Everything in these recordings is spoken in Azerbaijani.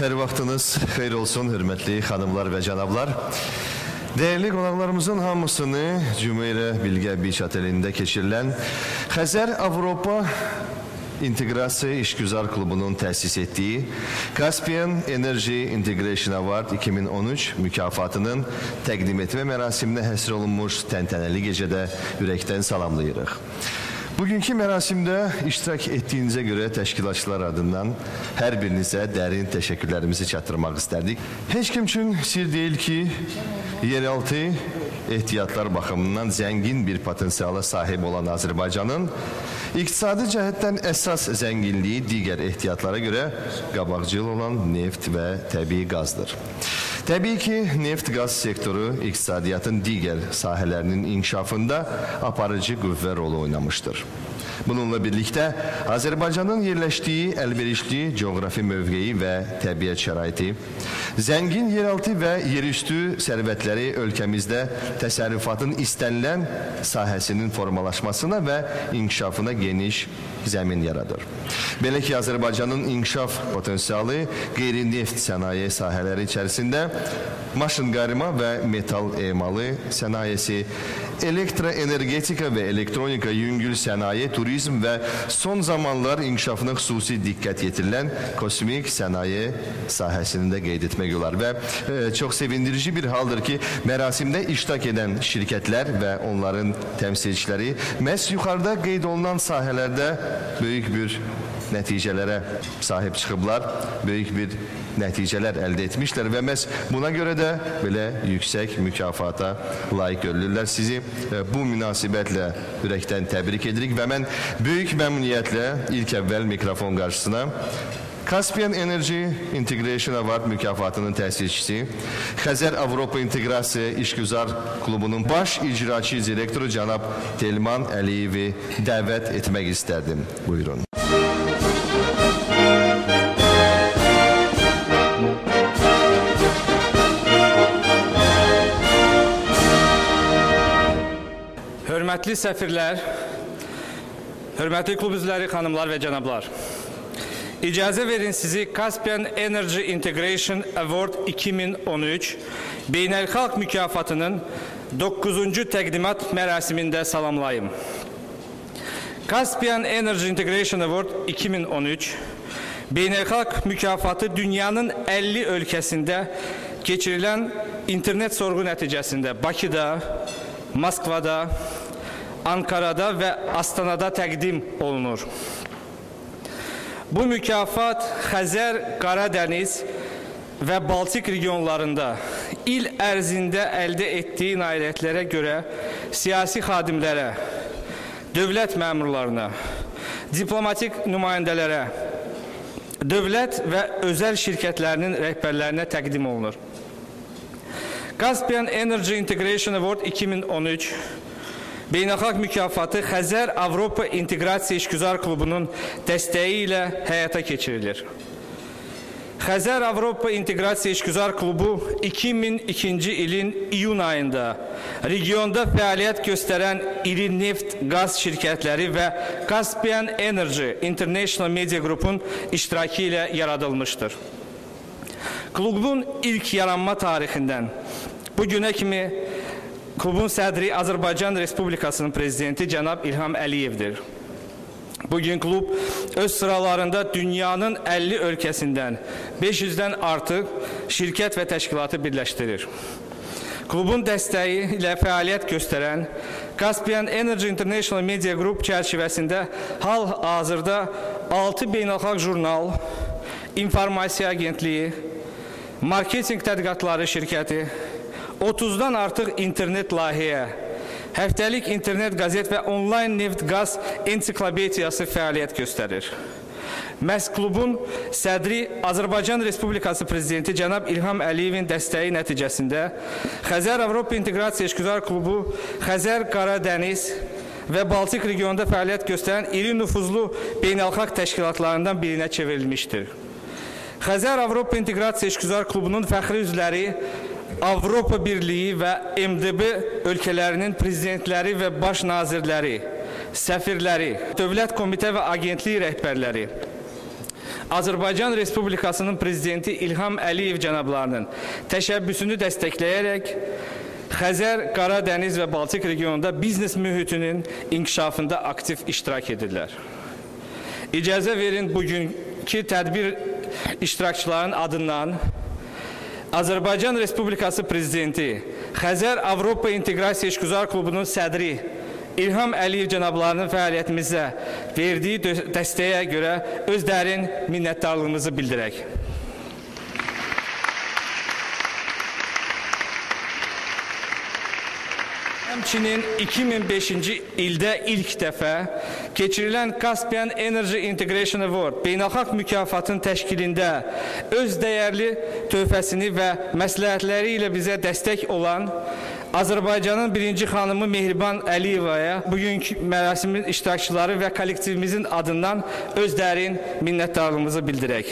Her vaxtınız xeyir olsun, hürmetli hanımlar ve canablar. Değerli qonaqlarımızın hamısını Cümeyre Bilge Beach Oteli'nde keçirilən Xəzər Avropa İntegrasiya İşgüzar Klubunun təsis etdiyi Caspian Energy Integration Award 2013 mükafatının təqdim etmə mərasiminə həsr olunmuş təntənəli gecədə ürəkdən salamlayırıq. Bugünkü mərasimdə iştirak etdiyinizə görə təşkilatçılar adından hər birinizə dərin təşəkkürlərimizi çatdırmaq istərdik. Heç kim üçün sir deyil ki, yeraltı ehtiyatlar baxımından zəngin bir potensiala sahib olan Azərbaycanın iqtisadi cəhətdən əsas zənginliyi digər ehtiyatlara görə qabaqcıl olan neft və təbii qazdır. Təbii ki, neft-qaz sektoru iqtisadiyyatın digər sahələrinin inkişafında aparıcı qüvvə rolu oynamışdır. Bununla birlikdə Azərbaycanın yerləşdiyi əlverişli coğrafi mövqeyi və təbiət şəraiti, zəngin yeraltı və yerüstü sərvətləri ölkəmizdə təsərrüfatın istənilən sahəsinin formalaşmasına və inkişafına geniş zəmin yaradır. Belə ki, Azərbaycanın inkişaf potensialı qeyri-neft sənaye sahələri içərisində maşın qarima və metal emalı sənayesi, elektroenergetika və elektronika yüngül sənaye, turizm və son zamanlar inkişafına xüsusi diqqət yetirilən kosmik sənaye sahəsini də qeyd etmək olar. Və çox sevindirici bir haldır ki, mərasimdə iştirak edən şirkətlər və onların təmsilçiləri məhz yuxarıda qeyd olunan sahələrdə böyük bir nəticələrə sahib çıxıblar, böyük bir nəticələr əldə etmişlər və məhz buna görə də belə yüksək mükafata layiq görülürlər. Sizi bu münasibətlə ürəkdən təbrik edirik və mən böyük məmnuniyyətlə ilk əvvəl mikrofon qarşısına Caspian Energy Integration Award mükafatının təsisçisi, Xəzər Avropa İntegrasiya İşgüzar Klubunun baş icraçı direktoru cənab Telman Əliyevi dəvət etmək istərdim. Buyurun. Hörmətli səfirlər, hörmətli klub üzvləri, xanımlar və cənablar. İcazə verin sizi Caspian Energy Integration Award 2013 Beynəlxalq mükafatının 9-cu təqdimat mərasimində salamlayım. Caspian Energy Integration Award 2013 Beynəlxalq mükafatı dünyanın 50 ölkəsində keçirilən internet sorğu nəticəsində Bakıda, Moskvada, Ankara'da və Astana'da təqdim olunur. Bu mükafat Xəzər, Qaradəniz və Baltik regionlarında il ərzində əldə etdiyi nailiyyətlərə görə siyasi xadimlərə, dövlət məmurlarına, diplomatik nümayəndələrə, dövlət və özəl şirkətlərinin rəhbərlərinə təqdim olunur. Caspian Energy Integration Award 2013 Beynəlxalq mükafatı Xəzər Avropa İntegrasiya İşgüzar Klubunun dəstəyi ilə həyata keçirilir. Xəzər Avropa İntegrasiya İşgüzar Klubu 2002-ci ilin iyun ayında regionda fəaliyyət göstərən iri neft, qaz şirkətləri və Caspian Energy International Media Group'un iştirakı ilə yaradılmışdır. Klubun ilk yaranma tarixindən bu günə kimi klubun sədri Azərbaycan Respublikasının prezidenti cənab İlham Əliyevdir. Bugün klub öz sıralarında dünyanın 50 ölkəsindən 500-dən artıq şirkət və təşkilatı birləşdirir. Klubun dəstəyi ilə fəaliyyət göstərən Caspian Energy International Media Group çərçivəsində hal-hazırda 6 beynəlxalq jurnal, informasiya agentliyi, marketinq tədqiqatları şirkəti, 30-dan artıq internet layihəyə, həftəlik internet qazet və onlayn neft-qaz ensiklopediyası fəaliyyət göstərir. Məhz klubun sədri Azərbaycan Respublikası prezidenti cənab İlham Əliyevin dəstəyi nəticəsində Xəzər Avropa İntegrasiya İşgüzar Klubu Xəzər, Qaradəniz və Baltik regionunda fəaliyyət göstərən iri nüfuzlu beynəlxalq təşkilatlarından birinə çevrilmişdir. Xəzər Avropa İntegrasiya İşgüzar Klubunun fəxri üzvləri Avropa Birliyi və MDB ölkələrinin prezidentləri və baş nazirləri, səfirləri, dövlət komitə və agentlik rəhbərləri, Azərbaycan Respublikasının Prezidenti İlham Əliyev cənablarının təşəbbüsünü dəstəkləyərək Xəzər, Qaradəniz və Baltik regionunda biznes mühitinin inkişafında aktiv iştirak edirlər. İcazə verin bugünkü tədbir iştirakçıların adından Azərbaycan Respublikası Prezidenti, Xəzər Avropa İnteqrasiya İşgüzar Klubunun sədri İlham Əliyev cənablarının fəaliyyətimizə verdiyi dəstəyə görə öz dərin minnətdarlığımızı bildirək. Həmçinin 2005-ci ildə ilk dəfə keçirilən Caspian Energy Integration Award beynəlxalq mükafatın təşkilində öz dəyərli töhfəsini və məsləhətləri ilə bizə dəstək olan Azərbaycanın birinci xanımı Mehriban Əliyevaya bugünkü mərasimin iştirakçıları və kollektivimizin adından öz dərin minnətdarlığımızı bildirək.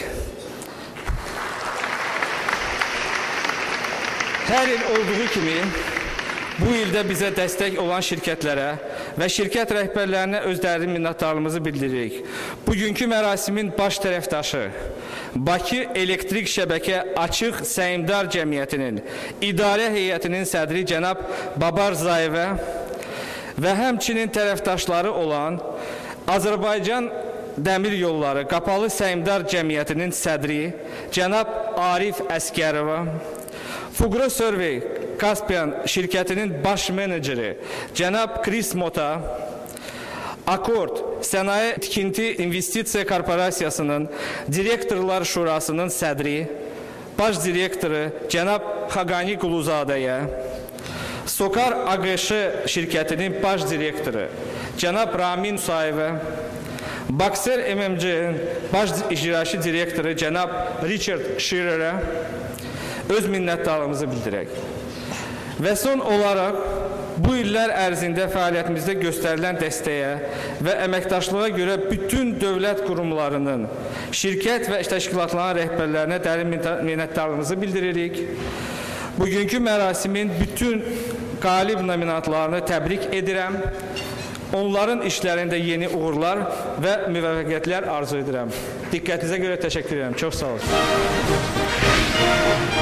Hər il olduğu kimi bu ildə bizə dəstək olan şirkətlərə və şirkət rəhbərlərinə öz dərin minnətdarlığımızı bildiririk. Bugünkü mərasimin baş tərəfdaşı Bakı Elektrik Şəbəkə Açıq Səhmdar Cəmiyyətinin İdarə Heyətinin sədri cənab Babar Zayevə və həmçinin tərəfdaşları olan Azərbaycan Dəmir Yolları Qapalı Səhmdar Cəmiyyətinin sədri cənab Arif Əskərova, Fugro Survey Caspian şirkətinin baş meneceri cənab Chris Mota, Akord Sənaye Tikinti İnvestisiya Korporasiyasının Direktorlar Şurasının sədri, baş direktoru cənab Xaqani Quluzadəyə, Sokar AQŞ şirkətinin baş direktoru cənab Ramin Musayevə, Bakser MMC'nin baş icraçı direktoru cənab Richard Shearer'ə öz minnətdarlığımızı bildirək. Və son olaraq bu illər ərzində fəaliyyətimizdə göstərilən dəstəyə və əməkdaşlığa görə bütün dövlət qurumlarının, şirkət və təşkilatların rəhbərlərinə dərin minnətdarlığımızı bildiririk. Bugünkü mərasimin bütün qalib nominantlarını təbrik edirəm. Onların işlərində yeni uğurlar və müvəffəqiyyətlər arzu edirəm. Diqqətinizə görə təşəkkür edirəm. Çox sağ olun.